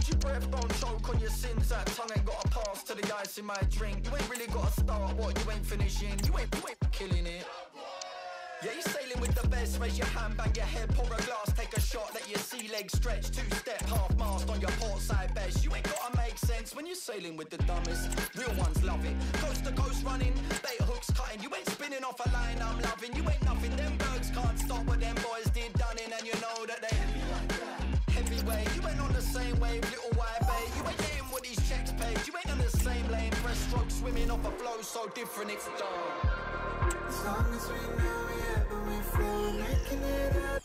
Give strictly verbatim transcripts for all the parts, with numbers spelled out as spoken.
your breath, don't choke on your sins. That tongue ain't got a pass to the ice in my drink. You ain't really got to start what you ain't finishing. You ain't, you ain't killing it. Yeah, you sailing with the best. Raise your hand, bang your head, pour a glass, take a shot, let your sea legs stretch. Two-step, half-mast on your port side best. You ain't gotta make sense when you're sailing with the dumbest. Real ones love it. Coast to coast running, bait hooks cutting. You ain't spinning off a line I'm loving. You ain't nothing, them birds can't stop what them boys did done in. And you know that they heavyweight. You ain't on the same wave, little white bay. You ain't getting what these checks paid. You ain't on the same lane, breaststroke swimming off a flow so different it's dark. As long as we know we have and we flow, making it up.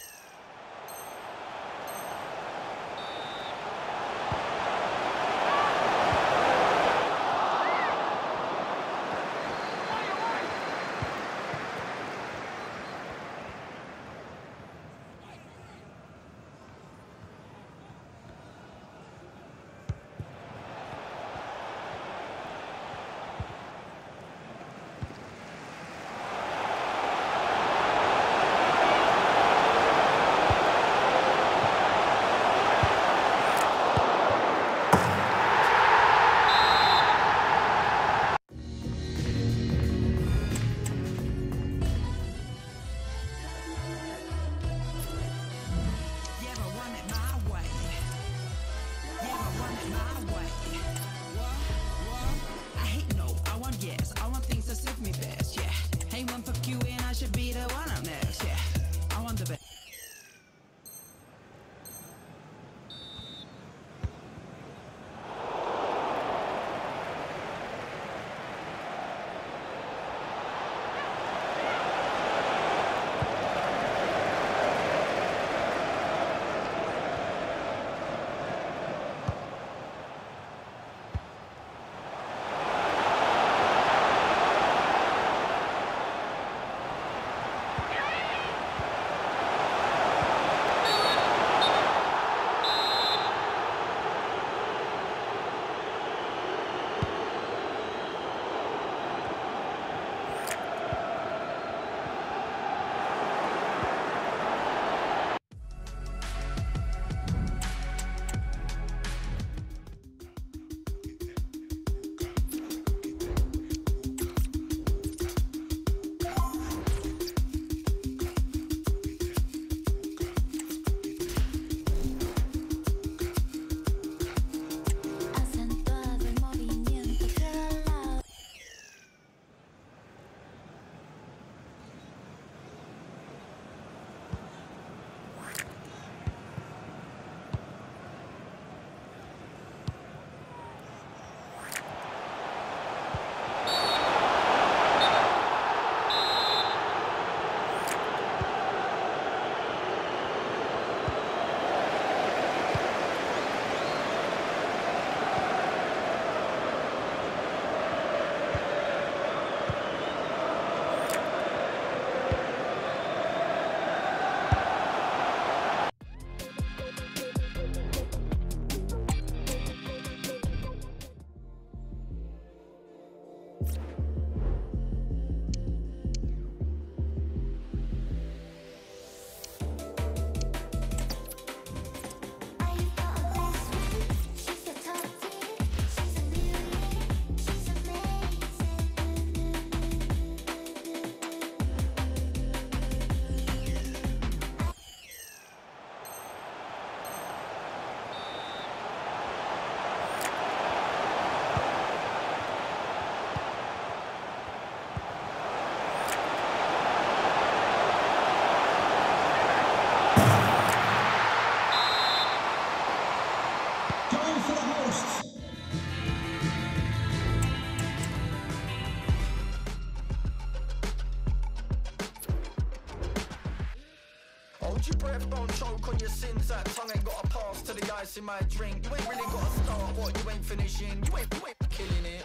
Hold your breath, don't choke on your sins. That tongue ain't got a pass to the ice in my drink. You ain't really got to start what you ain't finishing. You ain't, you ain't killing it.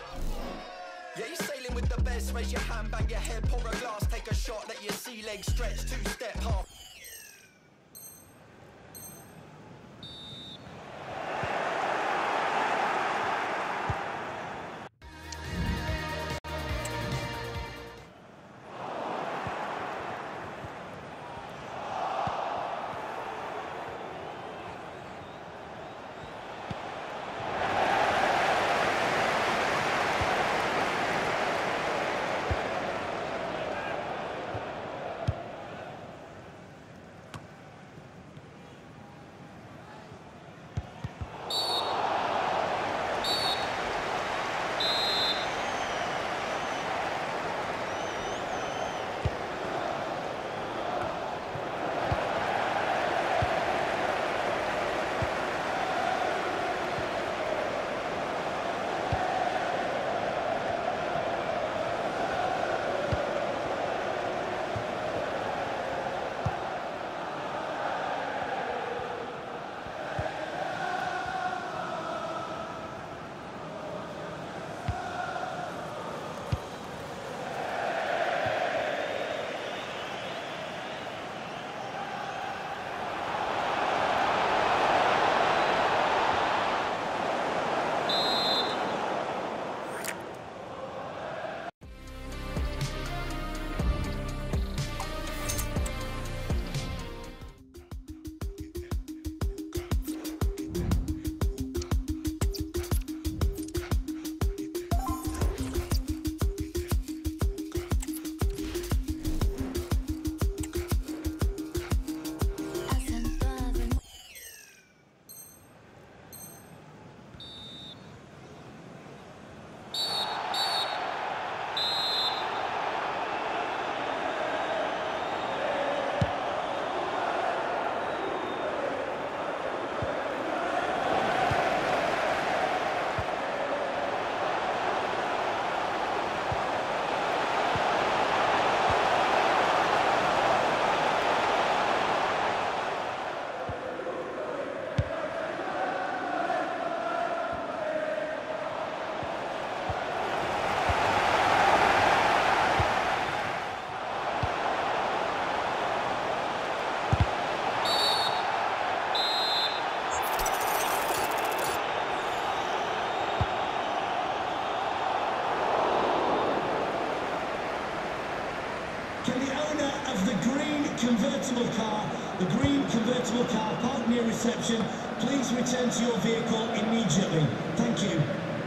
Yeah, you sailing with the best. Raise your hand, bang your head, pour a glass, take a shot, let your sea legs stretch. Two-step, half. convertible car, the green convertible car parked near reception. Please return to your vehicle immediately. Thank you.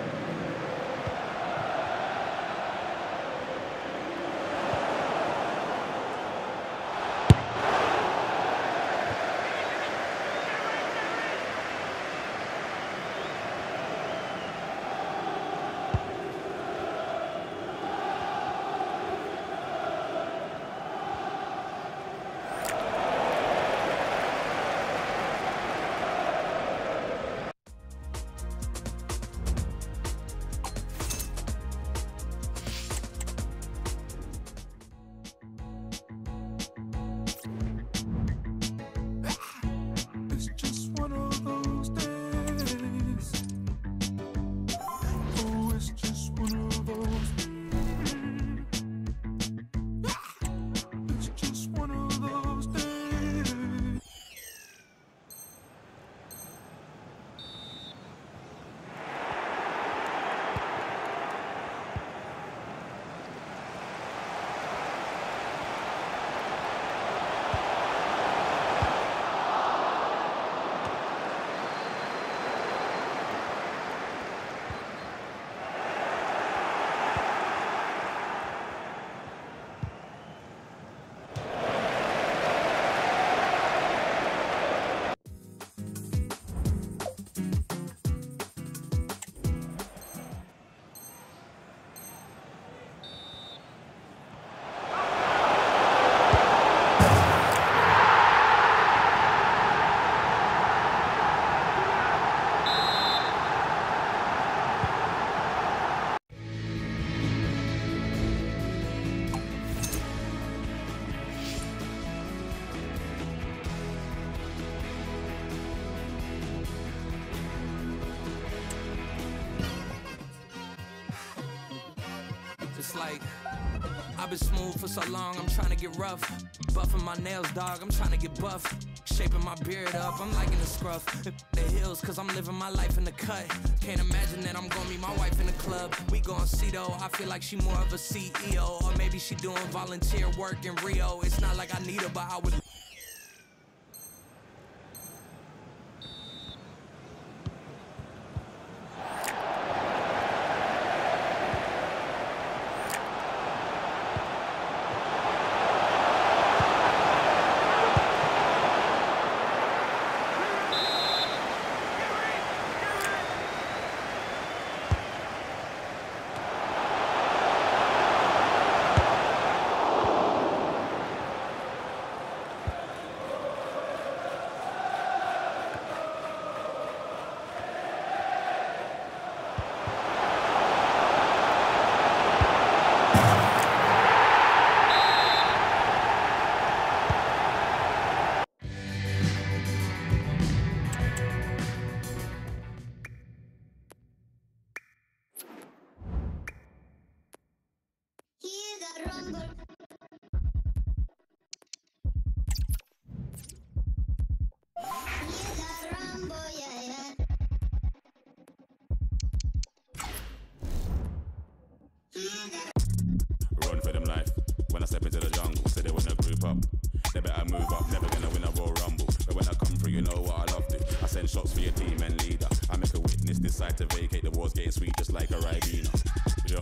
It's like, I've been smooth for so long, I'm trying to get rough. Buffing my nails, dog, I'm trying to get buff. Shaping my beard up, I'm liking the scruff. The hills, cause I'm living my life in the cut. Can't imagine that I'm gonna meet my wife in the club. We gon' see though, I feel like she more of a C E O. Or maybe she doing volunteer work in Rio. It's not like I need her, but I would. Run for them life. When I step into the jungle, say they wanna group up. They better move up, never gonna win a Royal Rumble. But when I come through, you know what I love to. I send shots for your team and leader. I make a witness decide to vacate. The war's getting sweet just like a Ribena. Yeah.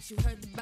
you heard the